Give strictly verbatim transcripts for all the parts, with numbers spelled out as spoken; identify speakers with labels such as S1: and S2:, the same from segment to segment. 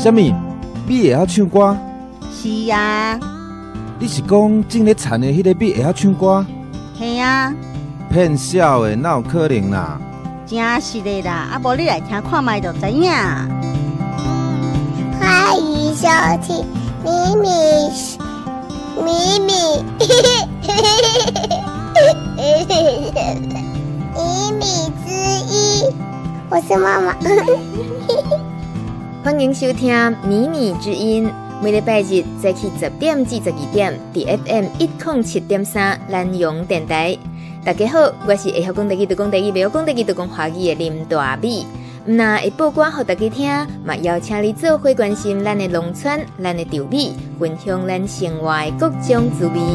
S1: 什么？你会晓唱歌？
S2: 是啊。
S1: 你是讲正咧田的迄个你会晓唱歌？
S2: 系啊。
S1: 骗笑的，哪有可能啦？
S2: 真是的啦，啊无你来听看卖就知影。
S3: 欢迎收听咪咪咪咪咪咪之音，我是妈妈。
S4: 欢迎收听《咪咪之音》，每礼拜日早起十点至十二点，伫 F M 一零七点三南洋电台。大家好，我是会晓讲台语就讲台语，袂晓讲台语就讲华语的林大美。那会播歌互大家听，嘛邀请你做伙关心咱的农村、咱的地理，分享咱生活的各种滋味。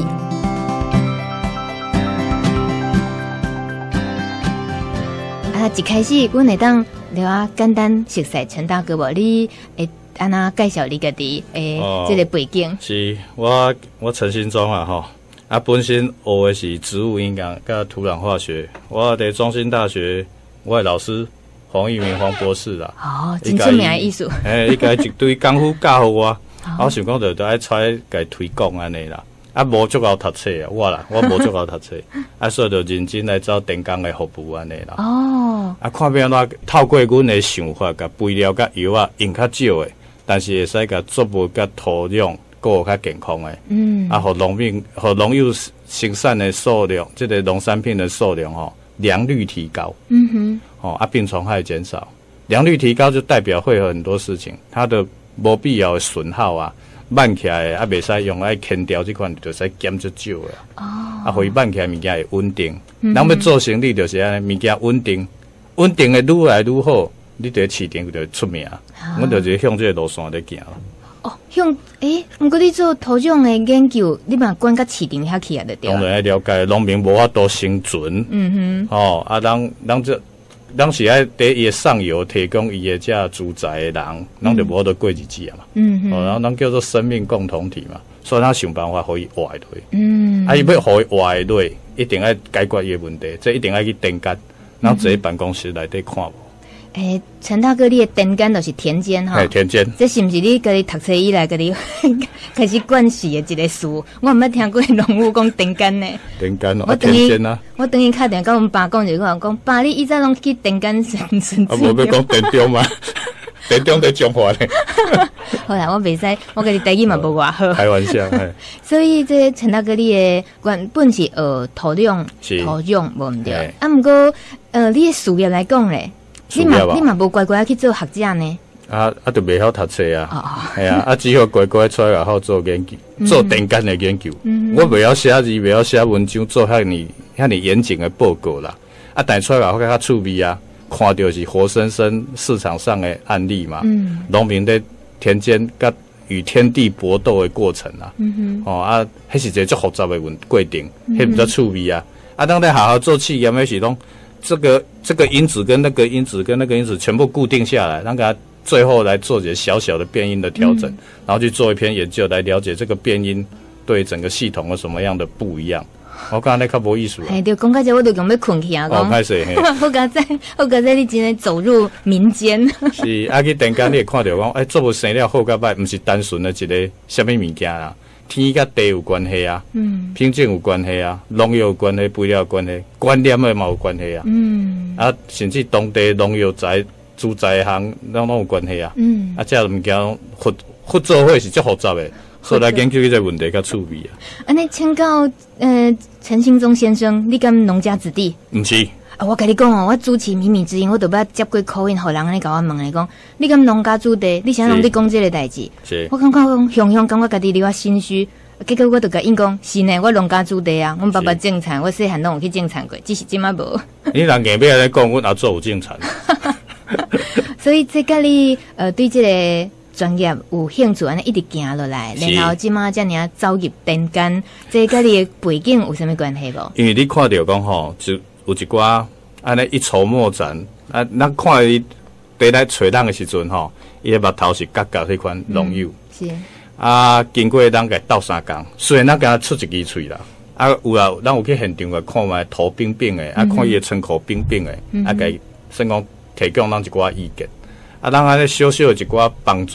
S4: 啊，一开始阮会当了啊简单熟悉陈大哥无？你会安那介绍你家己诶这个背景？
S5: 哦、是我我陈新忠啊吼。啊，本身学的是植物营养跟土壤化学。我伫中兴大学，我的老师黄义明黄博士啦。
S4: 哦，真出名的艺术。
S5: 诶，伊家一堆功夫教互我，哦、我想讲就就爱出来甲推广安尼啦。啊，无足够读册啊，我啦，我无足够读册，啊，所以就认真来找电工的服务安尼啦。哦。啊，看变怎透过阮的想法，甲肥料甲药啊用较少的，但是会使甲作物甲土壤。个较健康诶，嗯，啊，互农民、互农友生产的数量，这个农产品的数量吼，良率提高，嗯哼，哦，啊，病虫害减少，良率提高就代表会有很多事情，它的无必要的损耗啊，慢起来啊，袂使用来牵掉这款，就使减足少诶，哦，啊，互伊慢起来物件会稳定，嗯、咱要做生意就是安尼，物件稳定，稳定的愈来愈好，你伫市场就出名，阮、啊、就是向这个路线在行。
S4: 哦，向诶，毋过你做土壤的研究，你嘛管甲市场遐去啊，就对。
S5: 当然要了解，农民无法度生存。嗯哼。哦，啊，咱咱这，咱是爱伫伊上游提供伊的这主宰的人，咱就无法度过日子啊嘛。嗯哼。哦，然后咱叫做生命共同体嘛，所以咱想办法互伊活落去。嗯。啊，伊要互伊活落去，一定要解决伊的问题，这一定要去田间，咱坐办公室内底看无。
S4: 诶，陈大哥，你的田间就是田间哈？
S5: 哎，田间，
S4: 这是不是你家己读册以来家己开始惯习的一个事？我毋捌听过农户讲田间呢。
S5: 田间哦，啊，田间啊。
S4: 我等于敲电话甲阮爸讲就讲，讲爸，你以前拢去田间生存。
S5: 啊，无要讲田中嘛，田中在中华咧。
S4: 好啦，我袂使，我家己台语嘛无偌好。
S5: 开玩笑，嘿。
S4: 所以这陈大哥，你的原本是学土壤，土壤无毋对。啊，毋过呃，你的事业来讲咧。你嘛你嘛无乖乖去做学者呢？
S5: 啊啊，就袂晓读册啊，系啊，啊只好乖乖出来好做研究，做田间的研究。嗯、我袂晓写字，袂晓写文章，做遐尼遐尼严谨的报告啦。啊，但出来好较趣味啊，看到是活生生市场上的案例嘛。嗯，农民在田间甲与天地搏斗的过程啊。嗯哼，哦啊，迄是一个足复杂的问过程，迄比较趣味啊。啊，当咱好好做企业，迄是拢。这个这个因子跟那个因子跟那个因子全部固定下来，让它最后来做一些小小的变因的调整，嗯、然后去做一篇研究来了解这个变因对整个系统有什么样的不一样。我刚才那较无意思。
S4: 哎，对，讲到这我都讲要困去啊，讲。
S5: 哦，歹势嘿。
S4: 我刚才我刚才你真的走入民间。
S5: 是，啊去田间你会看到讲，哎，作物生了好甲歹，不是单纯的一个什么物件啦。天甲地有关系啊，嗯，品种有关系啊，农药有关系，肥料有关系，观念的嘛有关系啊，嗯，啊，甚至当地农药材、猪材行，拢拢有关系啊，嗯，啊，这物件合合作伙是足复杂的，所以来研究这个问题较趣味啊。
S4: 安尼，请教呃陈兴宗先生，你敢农家子弟？
S5: 毋是。
S4: 啊，我甲你讲哦，我主持秘密之音，我都捌接过 call in， 互人安尼甲我问咧讲，你敢农家子弟？你想拢伫讲这个代志？
S5: 是。
S4: 我感觉讲，雄雄感觉家己离我心虚，结果我就甲因讲，是呢，我农家子弟啊，阮爸爸种田，我细汉拢有去种田过，只是即摆无。
S5: 你人硬要来讲，阮阿祖有种田。
S4: 所以这甲你呃对这个专业有兴趣，安尼一直行落来，然后即摆遮尔走入田间，这甲你的背景有啥物关系无？
S5: 因为你看到讲吼，就有一寡安尼一筹莫展啊！咱看伊伫来找人的时阵吼，伊的目头是角角迄款农友、嗯，是啊。经过咱甲斗相共，虽然咱甲出一支喙啦，啊有啊，咱有去现场个看卖土冰冰的，啊看伊的村口冰冰的，啊甲算讲提供咱一寡意见，啊咱安尼小小的一寡帮助，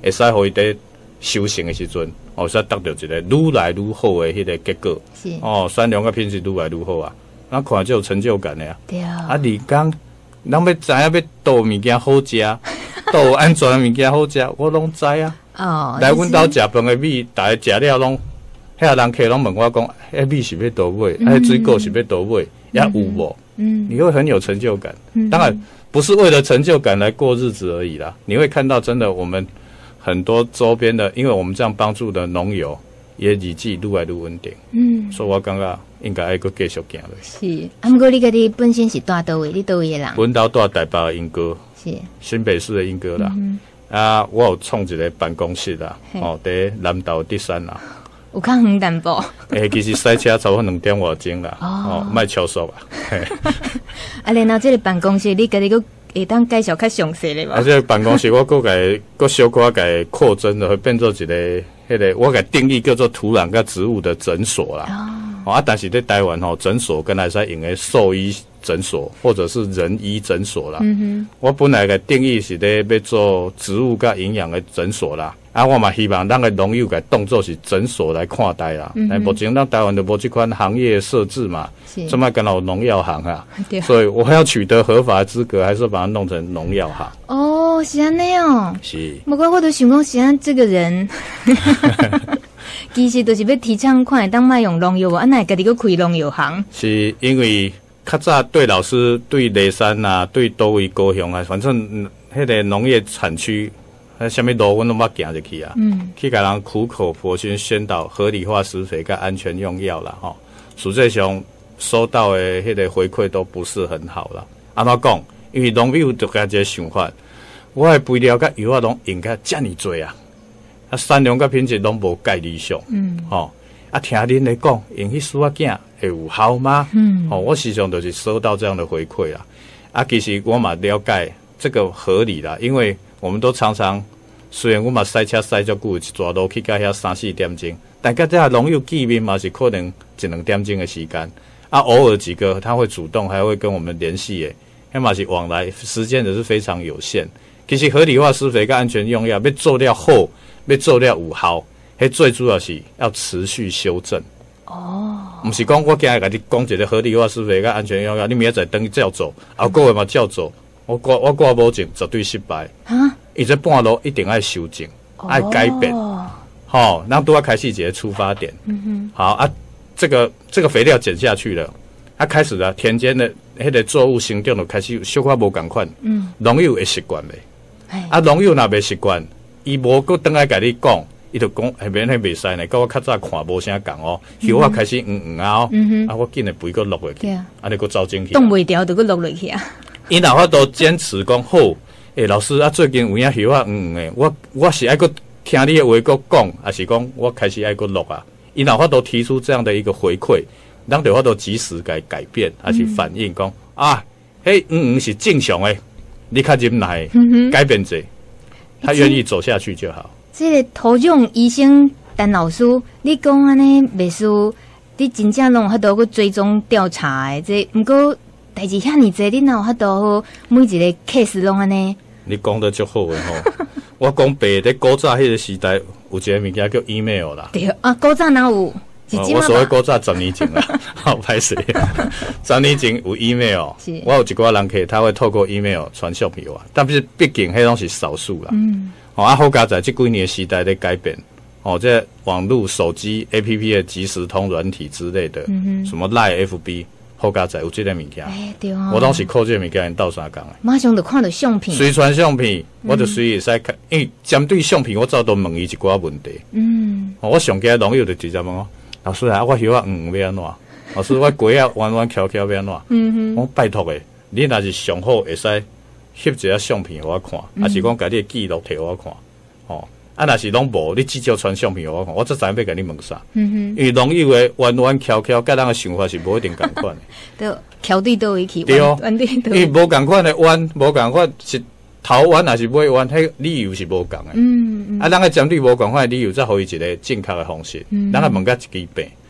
S5: 会使互伊伫修行的时阵，哦，使得到一个愈来愈好的迄个结果。
S4: 是
S5: 哦，善良个品质愈来愈好啊，咱看就有成就感的啊。
S4: 对啊。
S5: 啊，你讲，咱要知影要倒物件好食，倒有安全的物件好食，我拢知啊。
S4: 哦。
S5: 来阮兜食饭的米，大家食了拢，遐人客拢问我讲，迄米是要倒买，迄水果是要倒买，也有无？嗯，你会很有成就感。嗯，当然不是为了成就感来过日子而已啦。你会看到真的我们很多周边的，因为我们这样帮助的农友也日子愈来愈稳定。嗯，所以我感觉应该爱搁继续行落。
S4: 是，啊，不过你家己本身是住倒位，你倒位的人？
S5: 阮兜住台北的莺歌，
S4: 是
S5: 新北市的莺歌啦。嗯、啊，我有创一个办公室啦，哦，伫南投第三啦。
S4: 有较远淡薄。
S5: 诶、欸，其实塞车差不多两点外钟啦，哦，莫超速啊。
S4: 啊，然后这个办公室你家己个会当介绍较详细的无？
S5: 啊，这个办公室我搁甲搁小可甲扩增的，会变做一个迄个，我甲定义叫做土壤甲植物的诊所啦。哦，啊，但是在台湾吼，诊所跟来使用的兽医诊所或者是人医诊所啦。嗯哼，我本来个定义是咧要做植物甲营养的诊所啦。啊，我嘛希望咱个农友个当作是诊所来看待啦。嗯、目前咱台湾就无这款行业设置嘛，这么刚好农药行啊，所以我要取得合法资格，还是把它弄成农药行。
S4: 哦，是安尼哦。
S5: 是。
S4: 不过我都想讲，是安这个人，其实就是要提倡看当卖用农药，啊，那家己个开农药行。
S5: 是因为较早对老师、对雷山啊、对多位高雄啊，反正迄、那个农业产区。啊，什么路我都捌行入去啊！嗯，去甲人苦口婆心宣导合理化施肥跟安全用药啦，吼。实际上收到的迄个回馈都不是很好啦。安怎讲？因为农友就家一个想法，我的肥料甲药啊拢用甲遮尔多啊，啊产量甲品质拢无介理想。嗯，吼。啊，听恁咧讲，用迄输啊囝会有效吗？嗯，吼，我时常就是收到这样的回馈啦。啊，其实我嘛了解这个合理啦，因为我们都常常，虽然我嘛塞车塞足久，一抓路去到遐三四点钟，但甲这农友见面嘛是可能一两点钟的时间。啊，偶尔几个他会主动，还会跟我们联系诶，那嘛是往来时间也是非常有限。其实合理化施肥跟安全用药要做了好，要做了有效，迄最主要是要持续修正。哦，不是讲我今日甲你讲一个合理化施肥跟安全用药，你明仔载等照做，后个月嘛照做。我挂我挂保证绝对失败。啊！伊这半路一定要修正，爱、哦、改变。好、哦，然后都要开始一个出发点。嗯哼。好啊，这个这个肥料减下去了，啊，开始了田间的迄个作物生长就开始小可无共款。嗯。农友会习惯未？啊，农友若袂习惯，伊无搁等来甲你讲，伊就讲下面迄袂使呢。甲我较早看无啥共哦，叶啊开始黄黄啊哦，嗯、啊我紧诶肥搁落落去，啊，你搁走进去。
S4: 冻袂掉就搁落落去啊。
S5: 伊若法都坚持讲好，诶、欸，老师啊，最近有影叶啊黄黄诶，我我是爱搁听你诶话搁讲，还是讲我开始爱搁落啊？伊若法都提出这样的一个回馈，咱就法都及时改改变，还是反映讲、嗯、啊，迄黄黄是正常诶，你较忍耐，嗯、改变者，他愿意走下去就好。
S4: 这个土壤医生陈老师，你讲安尼袂输，你真正拢有法度去追踪调查诶，这毋过。代志遐尼济，你哪有法度每一个 case 拢安尼？
S5: 你讲得足好诶吼！我讲白伫古早迄个时代，有一个物件叫 email 啦。
S4: 对啊，古早哪有？是
S5: 我所谓古早十年前啦，好歹势。十年前有 email， 我有一寡人客，他会透过 email 传讯给我，但是毕竟迄拢是少数啦。嗯。哦，啊，好佳在这几年时代在改变。哦，这网络、手机、A P P 的即时通软体之类的，嗯、什么 Line、F B。好佳在有这个物件，
S4: 哎对啊，
S5: 我当时靠这个物件斗相共诶，
S4: 马上就看到相片，
S5: 随传相片，我就随会使看，因为针对相片，我早都问伊一寡问题。嗯，我上家农友就直接问我，老师啊，我叶啊黄黄要安怎？老师我瓜啊弯弯翘翘要安怎？嗯哼，我拜托诶，你若是上好会使翕一下相片互我看，还、嗯、是讲家己诶记录摕互我看？哦。啊，若是拢无，你至少传相片互我看，我则知影要甲你问啥。嗯哼，因为农友诶弯弯翘翘，甲人诶想法是无一定共款诶。
S4: 对，翘对倒位去，
S5: 对哦，
S4: 弯对倒。
S5: 因为无共款诶弯，无共款是头弯还是尾弯，迄理由是无共诶。嗯嗯。啊，人诶针对无共款诶理由，则互伊一个正确诶方式。嗯。人诶问甲一支病，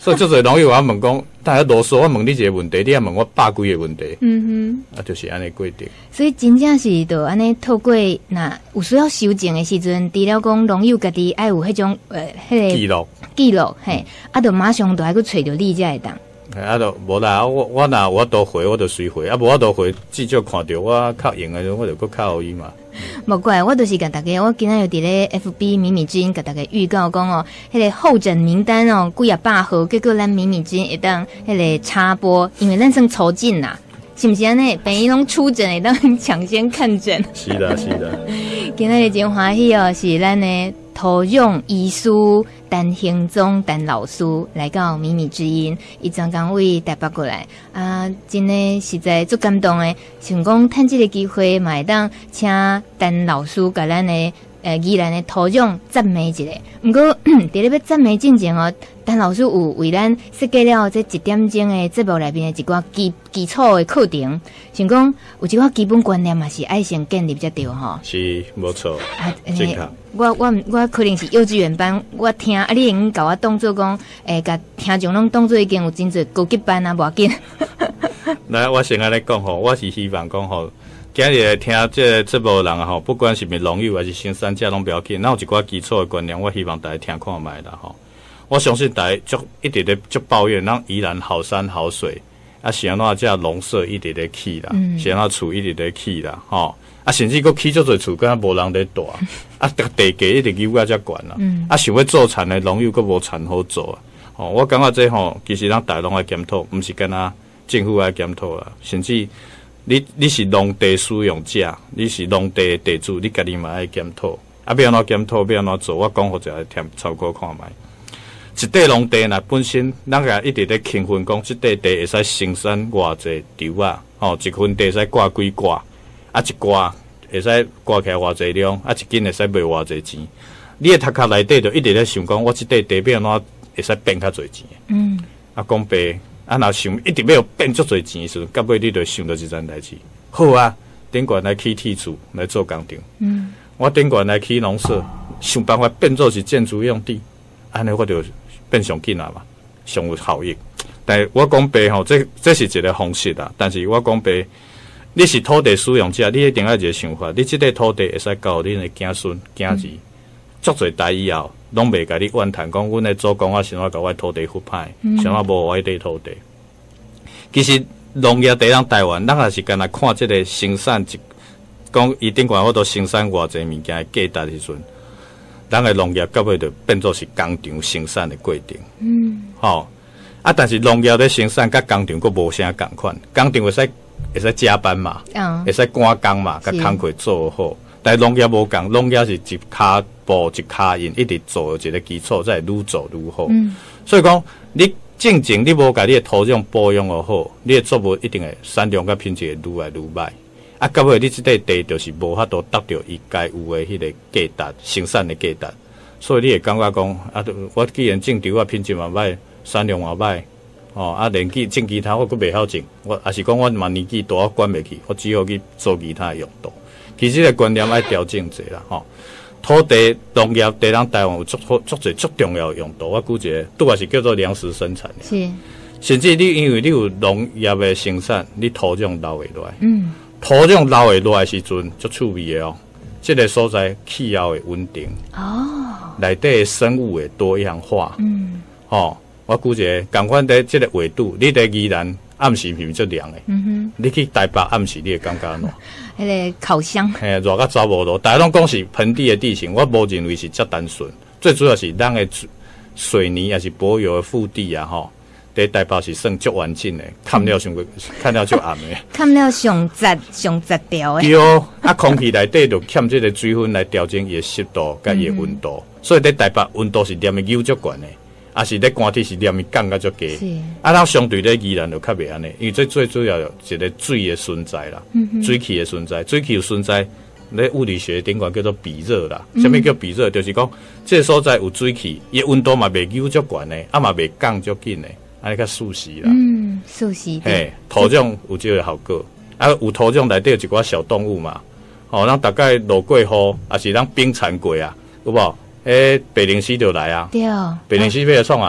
S5: 所以足侪网友我问讲，大家啰嗦，我问你一个问题，你也问我百几个问题，
S4: 嗯
S5: 哼，啊，就是安尼规定。
S4: 所以真正是就安尼透过那有需要修正的时阵，除了讲网友家己爱有迄种呃迄、那个
S5: 记录
S4: 记录，嘿，啊，就马上就爱去找着你才会当。
S5: 啊，都无啦，我我若我都回，我就随回，啊，无我都回，记者看到我较用的，我就搁较互伊嘛。
S4: 无怪，我就是甲大家，我今仔日伫咧 F B 米米之音甲大家预告讲哦，迄、那个候诊名单哦，几啊百号，结果咱米米之音会当迄个插播，因为咱算抽诊啦，是毋是安尼？病医拢出诊会当抢先看诊。
S5: 是的，是的。
S4: 今仔日真欢喜哦，是咱的土壤医师陈兴宗陈老师来到米米之音，伊专工为台北过来啊，真的实在足感动诶！想讲趁这个机会，嘛会当请陈老师甲咱的呃宜兰的土壤赞美一下。毋过伫咧要赞美之前哦，陈老师有为咱设计了这一点钟的节目内面的一寡基基础的课程，想讲有一寡基本观念嘛是爱先建立才对吼。
S5: 是，无错，
S4: 啊，
S5: 正确。
S4: 我我我可能是幼稚园班，我听啊，你已经甲我当做讲，诶、欸，甲听众拢当做已经有真侪高级班啊，无要紧。
S5: 来，我先安尼讲吼，我是希望讲吼，今日听这个节目人吼，不管是咪农友还是生产者拢不要紧，那有一寡基础的观念，我希望大家听看卖啦吼。我相信大家足一直咧足抱怨，咱宜兰好山好水，啊，是安怎这农舍一直咧起啦，嗯、是安怎厝一直咧起啦，吼。啊，甚至佫起足侪厝，敢若无人咧住，啊，地价一直扭啊遮悬啦，啊，想要做田的农友佫无田好做啊。哦，我感觉这吼，其实咱大拢爱检讨，毋是干那政府爱检讨啦，甚至你你是农地使用者，你是农地地主，你家己嘛爱检讨。啊，要安怎检讨，要安怎做？我讲互一下听参考看卖。一块农地呐，本身咱个一直咧轻分讲，即块地会使生产偌济稻啊，吼，一分地会使挂几挂。啊，一挂会使挂起来偌济量，啊，一斤会使卖偌济钱。你诶头壳内底就一直咧想讲，我即块地要安怎会使变较侪钱？嗯，啊，讲白，啊，若想一直要变足侪钱时，到尾你就想到一件代志。好啊，顶悬来起铁厝来做工厂。嗯，我顶悬来起农舍，想办法变做是建筑用地，安尼我就变上紧啊嘛，上有效益。但是我讲白吼，这这是一个方式啦。但是我讲白。你是土地使用者，你一定要一个想法，你即块土地会使交恁的子孙、子儿，足侪代以后，拢袂甲你怨叹讲，阮的祖公啊，想要甲我土地复歹，想要无我迄块土地。其实农业伫咱台湾，咱也是干那看即个生产，讲伊顶悬我都生产偌济物件的价值时阵，咱的农业到尾就变做是工厂生产的过程。嗯，吼、哦、啊，但是农业咧生产甲工厂佫无啥共款，工厂会使。会使加班嘛，嗯、会使赶工嘛，甲工课做好。但农业无共，农业是一骹步一骹印，一直做一个基础，才会愈做愈好。嗯、所以讲，你正经你无甲你的土壤保养好，你的作物一定会产量甲品质会愈来愈歹。啊，到尾你即块地就是无法度达到伊该有的迄个价值，生产的价值。所以你会感觉讲，啊，我既然种稻啊品质嘛歹，产量嘛歹。哦，啊，连其种其他我佫袂晓种，我也是讲我嘛年纪大，我管袂起，我只好去做其他用途。其实个观念爱调整者啦，吼、哦。土地农业在咱台湾有足足侪足重要的用途，我估一个拄也是叫做粮食生产。
S4: 是，
S5: 甚至你因为你有农业的生产，你土壤留会落来。嗯，土壤留会落来时阵足趣味的哦。这个所在气候的稳定，哦，内底的生物的多样化。嗯，吼。我估一个，共款在这个纬度，你在宜兰暗时是毋是足凉诶？嗯哼，你去台北暗时，你会感觉安怎？
S4: 迄个烤箱，
S5: 嘿，热甲走无路。大家拢讲是盆地的地形，我无认为是遮单纯。最主要是咱的水泥也是柏油的腹地啊，吼，在台北是算足完整的，看了上看了足暗的，
S4: 看了上杂上杂条的。
S5: 对，啊，空气内底就欠这个水分来调整伊的湿度甲伊的温度，嗯、所以在台北温度是连的扭足悬的。啊，是咧寒天是连伊降甲足低，啊，咱相对咧宜兰就较袂安尼，因为这最主要一个水的存在啦，嗯、水汽的存在，水汽的存在，咧物理学顶管叫做比热啦。什么、嗯、叫比热？就是讲这个所在有水汽，伊温度嘛袂扭足悬的，啊嘛袂降足紧的，安尼较舒适啦。嗯，
S4: 舒适。
S5: 嘿，土壤有这个效果，啊，有土壤内底有一寡小动物嘛，吼、哦，咱大概落过雨，也是咱冰蚕过啊，有无？诶，白灵犀就来啊！对，白灵犀要来创啊！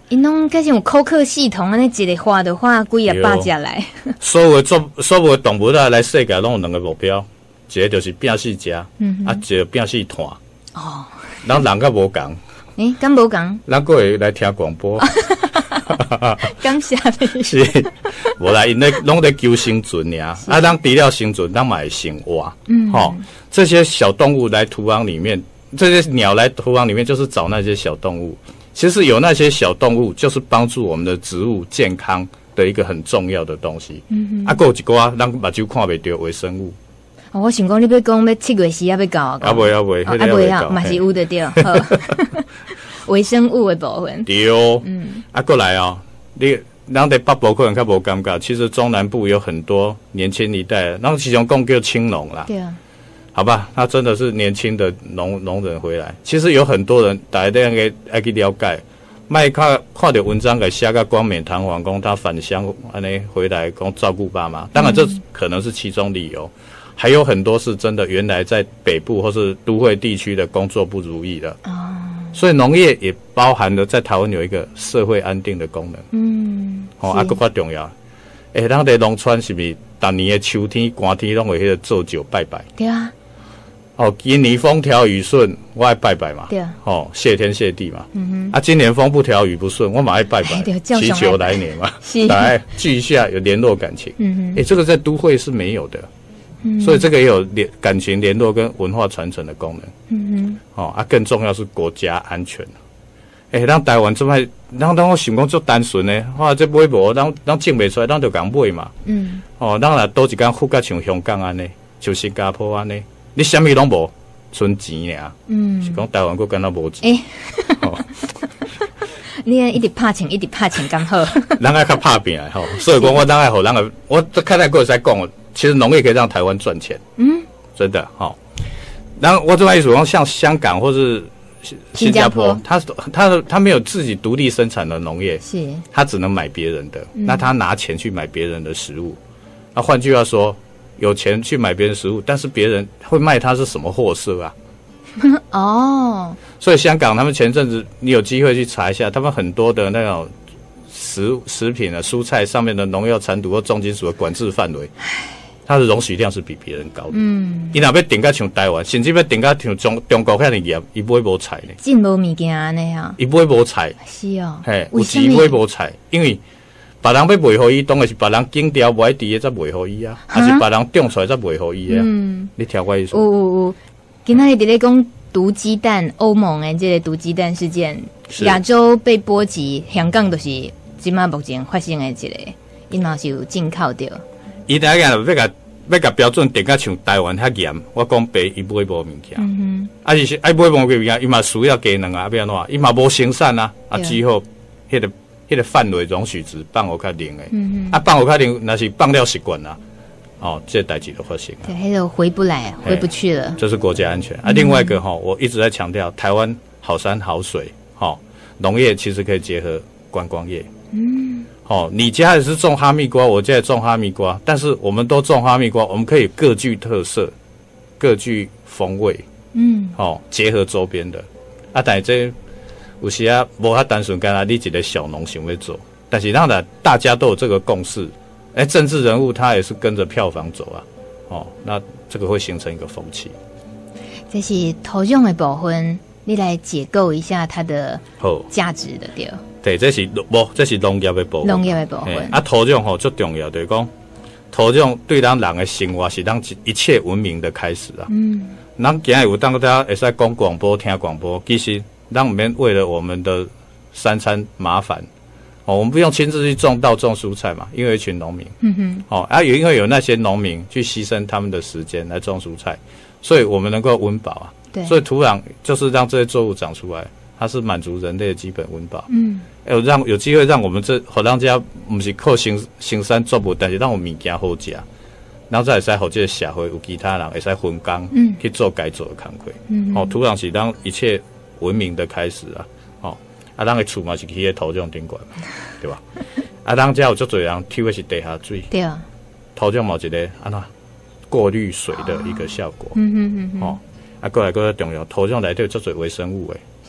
S4: 因拢开始有扣克系统，安尼一个画的画，几啊百只来。
S5: 所有的做所有的动物啊，来世界拢有两个目标，一个就是拼死食，嗯、啊，一个拼死团。哦，咱人甲无共。
S4: 诶，敢无共？
S5: 咱个会来听广播。
S4: 感谢你。
S5: 是，无啦，因咧拢咧求生存呀。啊，咱除了生存，咱嘛会生活。嗯，好、哦，这些小动物来土壤里面，这些鸟来土壤里面，就是找那些小动物。其实有那些小动物，就是帮助我们的植物健康的一个很重要的东西。嗯啊，还有一寡咱目睭看袂到微生物。
S4: 哦，我想讲你要讲要七月时也要到啊？
S5: 啊未啊未，
S4: 啊未啊，嘛是有的对。微生物的部分。
S5: 对哦，嗯，啊过来哦，你咱在北部可能较无感觉，其实中南部有很多年轻一代，咱其中讲叫青农啦。
S4: 对啊。
S5: 好吧，他真的是年轻的农农人回来。其实有很多人大家都应该爱去了解，卖看看到文章给写个冠冕堂皇，讲他返乡安尼回来，讲照顾爸妈。当然这可能是其中理由，还有很多是真的原来在北部或是都会地区的工作不如意的。哦。所以农业也包含了在台湾有一个社会安定的功能。嗯。哦，啊，更加重要。诶、欸，咱在农村是不是逐年的秋天、寒天拢会迄个做酒拜拜？
S4: 对啊。
S5: 哦，今年风调雨顺，我爱拜拜嘛。
S4: 对啊。
S5: 哦，谢天谢地嘛。嗯哼。啊，今年风不调雨不顺，我嘛爱拜拜，祈求来年嘛，来聚一下，有联络感情。嗯哼。诶、欸，这个在都会是没有的。嗯。所以这个也有联感情联络跟文化传承的功能。嗯哼。哦，啊，更重要是国家安全。诶、欸，咱台湾这摆，咱咱我想讲足单纯呢，哇，这买无，咱咱种袂出来，咱就讲买嘛。嗯。哦，咱若多一间富甲像香港安尼，像新加坡安尼。你啥物拢无，存钱尔。嗯，是讲台湾国敢若无钱。诶、欸，哦，
S4: 你一直拍钱，一直拍钱，刚好。
S5: 咱爱较拍拼吼，所以讲我咱爱互咱个，我开台过在讲，其实农业可以让台湾赚钱。嗯，真的吼。然后我这边意思讲，像香港或是新加坡，它它它没有自己独立生产的农业，
S4: 是，
S5: 它只能买别人的，嗯、那他拿钱去买别人的食物。那换句话说。有钱去买别人食物，但是别人会卖他是什么货色啊？哦，所以香港他们前阵子你有机会去查一下，他们很多的那种食食品啊、蔬菜上面的农药残毒或重金属的管制范围，它的容许量是比别人高的。嗯，伊若要定甲像台湾，甚至要定甲像中中国遐尼严，伊买无菜呢。
S4: 进无物件安尼啊？
S5: 伊买无菜。
S4: 是哦。
S5: 嘿，有钱买无菜，因为。别人要卖互伊，当然是别人紧条不爱滴的才卖互伊啊，还是别人种出来才卖互伊啊？嗯，你听我意思？
S4: 有有有，今仔日伫咧讲毒鸡蛋，欧盟诶，这个毒鸡蛋事件，亚洲被波及，香港就是即马目前发生诶一个，伊嘛是有进口着。
S5: 伊第一个要甲要甲标准定甲像台湾遐严，我讲白伊买无物件，嗯哼，啊是爱买无物件，伊嘛需要技能啊，要安怎？伊嘛无生产啊，啊只好迄个。迄个范围容许值放互较零诶，嗯、啊放互较零，那是放了习惯啦，哦，这代志就发生了。
S4: 对，迄个回不来，回不去了。
S5: 这是国家安全啊。另外一个哈、哦，我一直在强调，台湾好山好水，哈、哦，农业其实可以结合观光业。嗯，哦，你家也是种哈密瓜，我家也种哈密瓜，但是我们都种哈密瓜，我们可以各具特色，各具风味。嗯，哦，结合周边的啊，但这。有时啊，无遐单纯，干那你一个小农想要做，但是让的大家都有这个共识，哎、欸，政治人物他也是跟着票房走啊，哦，那这个会形成一个风气。
S4: 这是土壤的部分，你来解构一下它的价值的对。
S5: 对，这是无，这是农业的部分。
S4: 农业的部分。
S5: 啊，土壤吼最重要，就是讲土壤对咱人的生活是咱一切文明的开始啊。嗯。咱今日有当大家会使讲广播、听广播，其实。让我们为了我们的三餐麻烦，哦，我们不用亲自去种稻种蔬菜嘛，因为有一群农民，嗯哼，哦，啊，也因为有那些农民去牺牲他们的时间来种蔬菜，所以我们能够温饱啊，对，所以土壤就是让这些作物长出来，它是满足人类的基本温饱，嗯，有让有机会让我们这好让家不是靠行行山作物，但是让我们物件好食，然后再会使互这个社会有其他人会使分工，嗯，去做该做的工作，嗯，哦，土壤是让一切。文明的开始啊，哦，啊，咱个厝嘛是起喺土壤顶管嘛，对吧？啊，咱家有足侪人抽的是地下水，
S4: 对啊，
S5: 土壤嘛一个安怎过滤水的一个效果，嗯哼嗯哼，哦，啊，过来个重要，土壤内底有足侪微生物诶，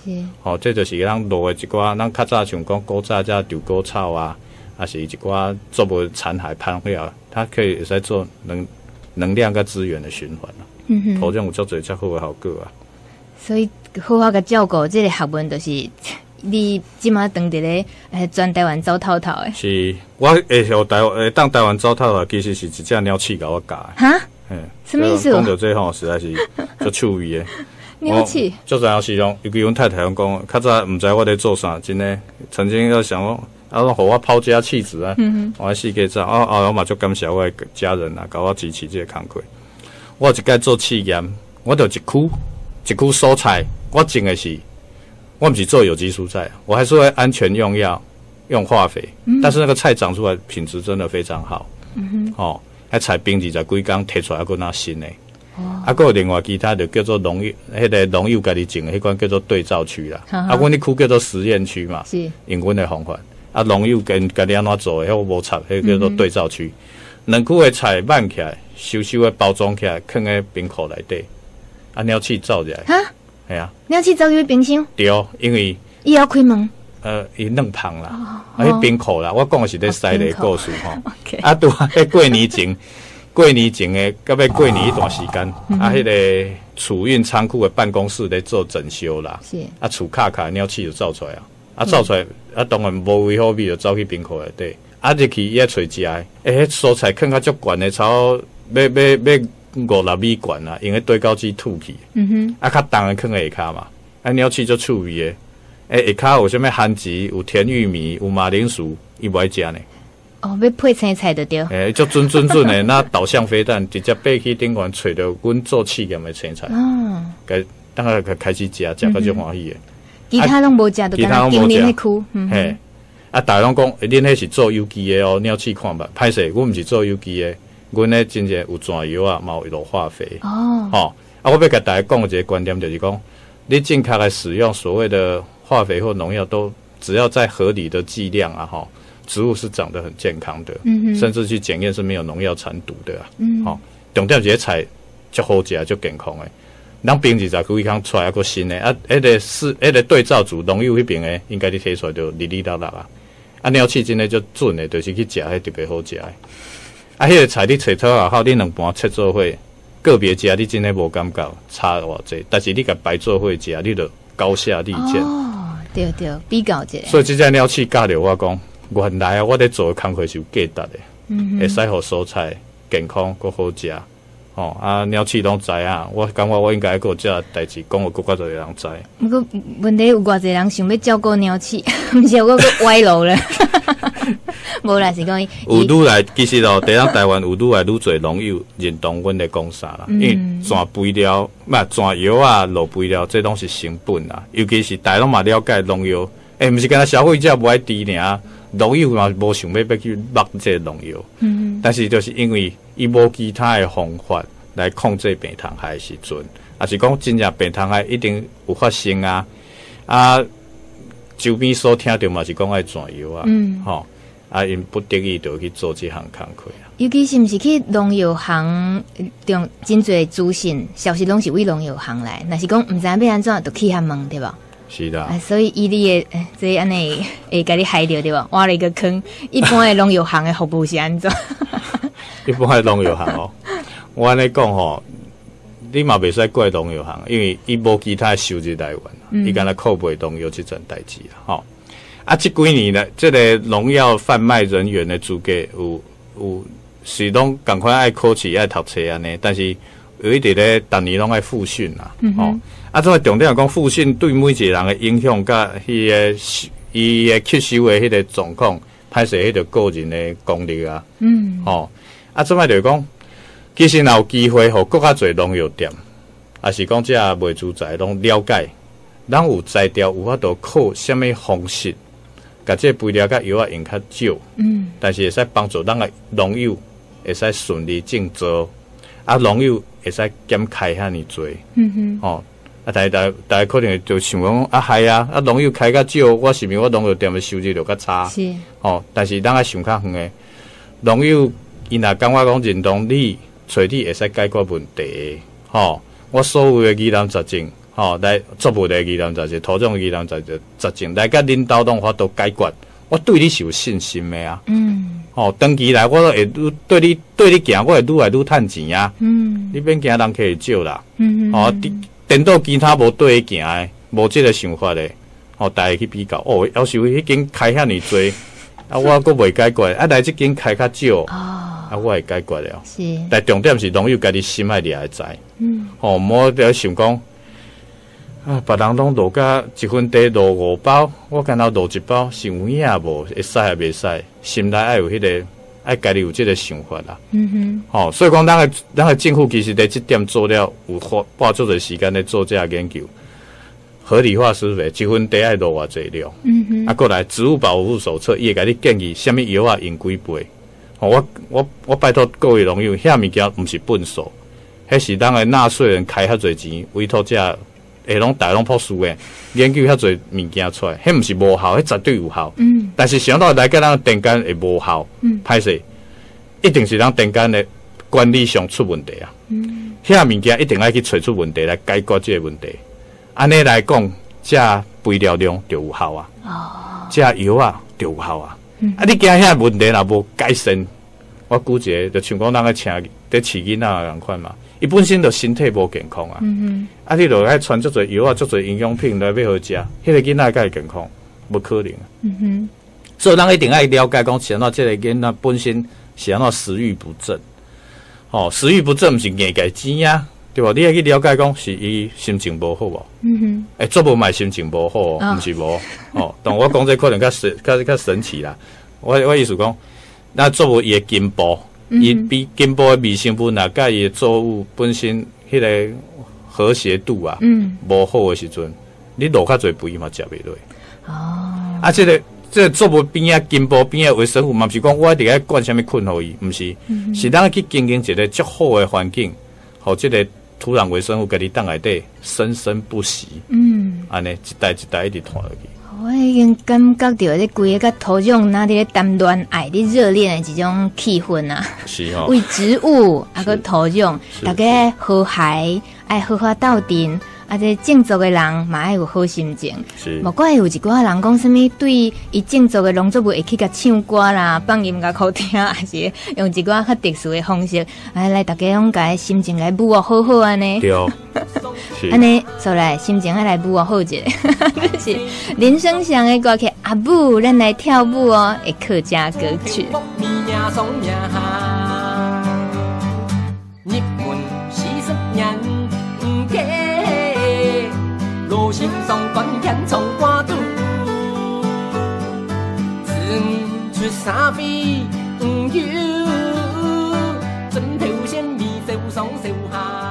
S4: 是，
S5: 哦，这就是咱落的一寡，咱较早像讲古早这豆果草啊，还是一寡作物残骸喷了，它可以在做能能量跟资源的循环啊。嗯哼，土壤有足侪较好的效果啊。
S4: 所以好好个照顾这个学问，就是你即马当伫咧诶全台湾走透透诶。
S5: 是，我会向台湾诶当台湾走透透，其实是一只鸟鼠甲我教的。
S4: 哈？
S5: 嘿，
S4: 什么意思？
S5: 讲到这吼，实在是足趣味诶。
S4: 鸟鼠，
S5: 足侪时拢，尤其阮太太讲讲，较早毋知我咧做啥，真诶，曾经要想讲，啊，互我抛家弃子啊，嗯、我四个早，啊啊，我嘛足感谢我诶家人啊，甲我支持这个工作。我有一届做试验，我就一区一区蔬菜，我种的是，我不是做有机蔬菜，我还是会安全用药，用化肥，嗯、但是那个菜长出来品质真的非常好。嗯哼，哦，那菜冰二十几天摕出来，还佫那新诶。哦，啊，佫有另外其他的叫做农友，迄、那个农友家己种的，迄款叫做对照区啦。啊，阮迄区叫做实验区嘛，是用阮的方法。啊，农友跟家己安怎做的，迄个无插，迄叫做对照区。两区的菜慢起来，收收的包装起来，放在冰库内底，啊，鸟鼠走入来。哈，系啊，
S4: 鸟鼠走入冰箱。
S5: 对，因为
S4: 伊要开门。
S5: 呃，伊嫩芳啦，啊，迄冰库啦，我讲的是咧西的故事吼。啊，拄啊，迄过年前，过年前的，到要过年一段时间，啊，迄个储运仓库的办公室咧做整修啦。是。啊，厝卡卡鸟鼠就走出来啊，啊，走出来，啊，当然无为好味，就走去冰库内底。啊，入去伊爱找食诶，诶，迄蔬菜放较足悬诶，超要要要五六米悬啊，用迄堆高机吐去。嗯哼。啊，较重诶放下骹嘛，啊，鸟鼠足趣味诶。诶，下骹有啥物番薯，有甜玉米，有马铃薯，伊无爱食呢。
S4: 哦，要配青菜就对。
S5: 诶，足准准准诶，那导向飞弹直接爬去顶悬找着阮做试验诶青菜。哦。该当然开始食，食到足欢喜诶。
S4: 其他拢无食，就干今年迄区。
S5: 嘿。啊！大家拢讲，恁迄是做有机的哦，鸟鼠看吧。歹势，阮毋是做有机的，阮咧真正有转油啊，嘛有落化肥。哦，吼、哦！啊，我要甲大家讲一个观点，就是讲，你正确来使用所谓的化肥或农药，都只要在合理的剂量啊，吼，植物是长得很健康的，嗯、甚至去检验是没有农药残毒的啊。嗯，好、哦，重点是菜足好食，足健康诶。咱冰二十几天出来还佫新诶，啊，迄、那个是迄、那个对照组农药迄边诶，应该你摕出来就哩哩啦啦啊。啊，鸟鼠真诶就准诶，就是去食迄特别好食诶。啊，迄、那个菜你找头也好，你两盘切做伙，个别食你真诶无感觉差偌济，但是你甲白做伙食，你就高下立见。
S4: 哦，对对，比较一下。
S5: 所以即只鸟鼠教着我讲，原来啊，我咧做诶工课是有价值诶，嗯、会使互蔬菜健康佫好食。哦啊，鸟鼠拢知啊，我感觉我应该还有这代志讲，有更较多人知。
S4: 不过问题有偌济人想要照顾鸟鼠，毋是我个歪路了。无啦，是讲
S5: 有愈来，其实哦，伫咱台湾有愈来愈侪农友认同阮咧讲啥啦，嗯、因为全肥料、嘛全药啊、落肥料，这拢是成本啦。尤其是大家拢嘛了解农药，诶、欸，毋是干那消费者无爱滴尔，农友嘛无想要要去抹这个农药。嗯，但是就是因为伊无其他的方法来控制病虫害的时阵，也是讲真正病虫害一定有发生啊啊！周边所听到嘛是讲爱转药啊，嗯，吼、哦、啊，因不得已就去做这项工课啊。
S4: 尤其是毋是去农药行中真侪资讯消息拢是为农药行来，若是讲毋知影要安怎，就去遐问对吧？
S5: 是的、
S4: 啊，所以伊你的这安尼会甲你害着对吧？挖了一个坑。一般的农药行的服务是安怎？
S5: 一般的农药行哦，我安尼讲吼，你嘛袂使怪农药行，因为伊无其他收入来源，伊敢若靠卖农药这阵代志啦，吼。啊，这几年呢，这个农药贩卖人员的资格有有是拢赶快爱考试爱读册安尼，但是有一直咧，逐年拢爱复训啦，吼、嗯哦。啊，这个重点讲复训对每一个人的影响，甲迄个伊的吸收的迄个状况，歹势迄个个人的功力啊，嗯，吼、哦。啊，这摆就是讲，其实若有机会，互更较侪农药店，也是讲这卖猪仔拢了解，咱有材料有法度靠什么方式，甲这肥料甲药啊用较少，嗯，但是会使帮助咱个农友会使顺利种植，啊，农友会使减开遐尼多，嗯哼，哦。啊，大家大家可能就想讲啊，系啊，啊农药开较少，我是咪我农药店的收入就较差，是，哦，但是咱啊想较远的，农药伊若感觉讲认同你，找你会使解决问题，吼、哦，我所有的疑难杂症， 吼、哦、来作物的疑难杂症、土壤的疑难杂症、杂症来甲恁斗拢法度解决，我对你是有信心的啊。嗯。哦，长期来我都会对你对你行，我会愈来愈趁钱啊。嗯。你免惊人客会少啦。嗯嗯。哦，颠倒其他无对行的，无即个想法的，哦，大家去比较。哦，要是迄间开遐尼多，啊，我阁未解决，啊，来即间开较少。哦。啊，我会解决了。是。但重点是拢有家己心爱掠会知。嗯。哦，莫在想讲，啊，别人拢落甲一份地落五包，我干那落一包，是有影无？会使还袂使？心内爱有迄、那个，爱家己有即个想法啦。嗯哼。哦，所以讲，咱个咱个政府其实伫即点做了有花花足侪时间咧做这个研究，合理化施肥，一份地爱落偌济量。嗯哼。啊，过来植物保护手册，伊会甲你建议，什么药啊用几倍。哦，我我我拜托各位农友，遐物件毋是笨手，迄是咱个纳税人开遐侪钱，委托遮下拢大拢朴素诶，研究遐侪物件出来，迄毋是无效，迄绝对有效。嗯。但是想到来甲咱电干会无效，嗯，歹势，一定是咱电干诶管理上出问题啊。嗯。遐物件一定爱去找出问题来解决这个问题。安尼来讲，遮肥料量就有效啊。哦。遮药啊就有效啊。嗯、啊！你惊遐问题若无改善，我估计就像讲咱个请伫饲囡仔共款嘛，伊本身就身体无健康啊。嗯、啊，你就爱传足侪药啊，足侪营养品来要好食，迄、那个囡仔才会健康，无可能。嗯哼。所以咱一定爱了解讲，是安怎即个囡仔本身是安怎食欲不振。哦，食欲不振毋是硬家钱啊，对吧？你爱去了解讲，是伊心情无好无？嗯哼。诶、欸，做无卖心情无好，毋、哦、是无。哦，但我讲这可能较神，较较神奇啦。我我意思讲，咱作物伊的根部，伊、嗯、比根部的微生物啊，甲伊的作物本身迄个和谐度啊，嗯，无好的时阵，你落较侪肥嘛，食袂落。哦。啊，这个这个作物边啊，根部边啊微生物，嘛，毋是讲我一定要灌什么困互伊，毋是，嗯、是咱去经营一个足好的环境，互这个土壤微生物家己当内底生生不息。嗯。安尼一代一代一直传落去。
S4: 我已经感觉到这规个甲土壤那伫咧谈恋爱的热恋的一种气氛啊，
S5: 是吼、哦，
S4: 为植物啊个土壤，大家和谐，爱好好斗阵，啊这种作的人嘛爱有好心情。是，莫怪有一寡人讲什么对伊种作的农作物会去甲唱歌啦，放音乐好听，还是用一寡较特殊的方式，来来大家拢甲心情来舞啊好好安尼。对。安尼，所来心情爱来舞啊好者，是林生祥的歌曲阿母，咱来跳舞哦，的客家歌曲。日本四十年嘅，路心上赶紧从瓜渡，自出沙飞唔要，枕头先米手上手下。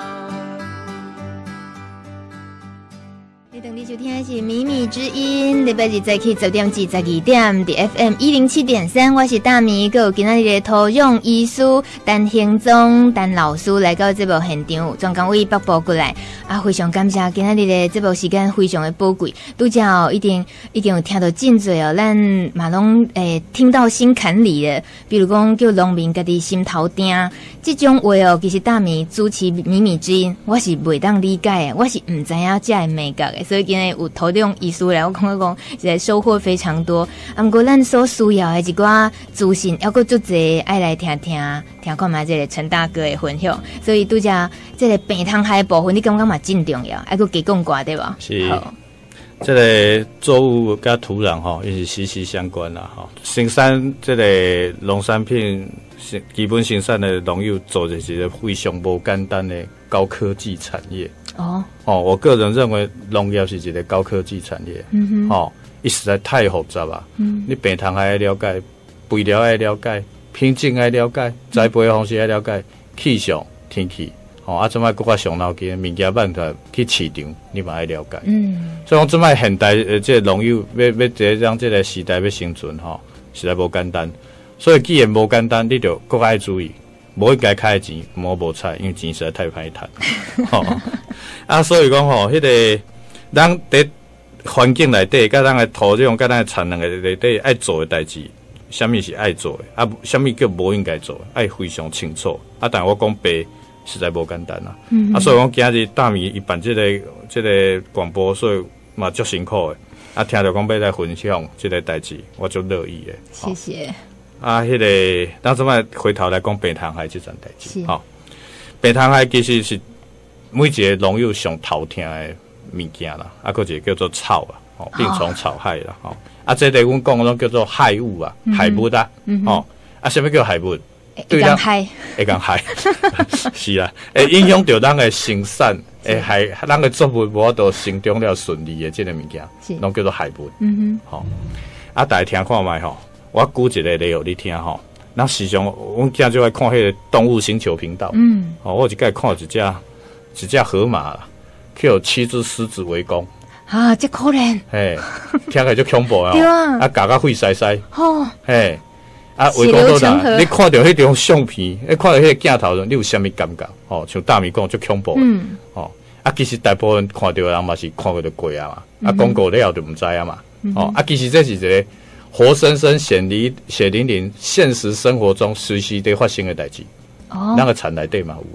S4: 等你收听的是《米米之音》，礼拜日早起十点至十二点，伫 F M 一零七点三，我是大米，还有今仔日的土壤医师陈兴宗陈老师来到这部现场，专工为北部过来啊，非常感谢今仔日的这部时间非常的宝贵，拄则哦，一定已经有听到真侪哦，咱嘛拢诶听到心坎里的，比如讲叫农民家己心头定，这种话哦，其实大米主持《米米之音》，我是袂当理解的，我是唔知影这个美感的。所以今日有土壤医师来，我感觉讲，现在收获非常多。啊，不过咱所需要的一寡资讯，还佫足侪爱来听听听看嘛，这个陈大哥的分享。所以拄则这个病虫害的部分，你感觉嘛真重要，还佫加讲寡对吧？
S5: 是。这个作物跟土壤哈，也是息息相关啦哈。生产这个农产品，基本生产的农友做的是一个非常不简单的高科技产业。哦哦，我个人认为农业是一个高科技产业。嗯哼，哦，伊实在太复杂啊。嗯，你病虫害爱了解，肥料爱了解，品种爱了解，栽培方式爱了解，气象、天气。哦，啊，这摆更加上脑筋，物件办法去市场，你嘛爱了解。嗯，所以讲这摆现代呃，这个农友要要这让这个时代要生存吼，实在无简单。所以既然无简单，你就更爱注意，无应该开钱，莫无菜，因为钱实在太歹赚。吼、哦，啊，所以讲吼，迄、那个咱伫环境内底，甲咱的土壤，甲咱的产能的内底爱做的代志，什么是爱做的，啊，什么叫无应该做的，爱非常清楚。啊，但我讲白。 实在无简单啊。
S4: 嗯、
S5: 啊，所以讲今日大米伊办这个这个广播，所以嘛足辛苦的。啊，听到讲要来分享这个代志，我就乐意的。
S4: 谢谢。
S5: 啊，迄、那个，咱怎么回头来讲白塘海这件代志？吼，白塘海其实是每一个农友上头听的物件啦，啊，个一个叫做草啊，哦，病虫草害啦，吼、哦，啊，这个阮讲嗰种叫做害物啊，嗯、害物啊，嗯、哦，啊，什么叫害物？
S4: 会讲害，
S5: 会讲害，是啦，会影响到咱的生产，会害咱的作物无法度生长了顺利的这个物件，拢叫做害物。嗯哼，吼、哦，啊，大家听看卖吼。我举一个例互你听吼，咱时常阮今就爱看迄个动物星球频道，嗯，哦，我有一摆看一只一只河马啦，去有七只狮子围攻，
S4: 啊，这可怜，
S5: 嘿，听起来就恐怖啊，
S4: 对啊，
S5: 啊，咬甲血塞塞，
S4: 吼，
S5: 嘿，啊，围攻倒哪？你看到迄张相片，你看到迄个镜头，你有啥物感觉？哦，像大米讲就恐怖，嗯，哦，啊，其实大部分看到的人嘛是看过就过啊嘛，嗯、啊，广告了就唔知啊嘛，嗯、哦，啊，其实这是一个。活生生、血淋血淋淋，现实生活中随时在发生的代志，哦，那个产内底嘛有